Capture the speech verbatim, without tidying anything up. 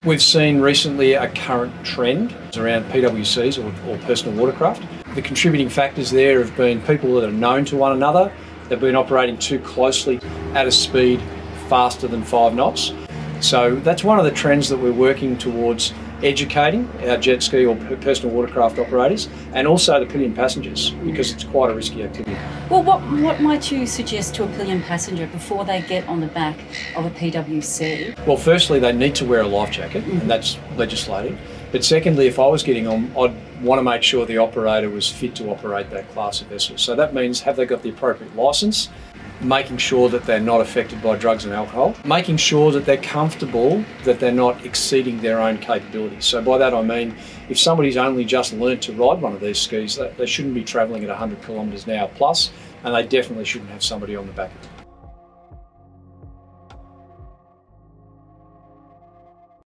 We've seen recently a current trend around P W Cs or, or personal watercraft. The contributing factors there have been people that are known to one another. They've been operating too closely at a speed faster than five knots. So that's one of the trends that we're working towards educating our jet ski or personal watercraft operators, and also the pillion passengers, because it's quite a risky activity. Well, what, what might you suggest to a pillion passenger before they get on the back of a P W C? Well, firstly, they need to wear a life jacket, mm-hmm. and that's legislated. But secondly, if I was getting on, I'd want to make sure the operator was fit to operate that class of vessel. So that means, have they got the appropriate licence? Making sure that they're not affected by drugs and alcohol, making sure that they're comfortable, that they're not exceeding their own capabilities. So by that I mean, if somebody's only just learnt to ride one of these skis, they, they shouldn't be travelling at one hundred kilometres an hour plus, and they definitely shouldn't have somebody on the back of them.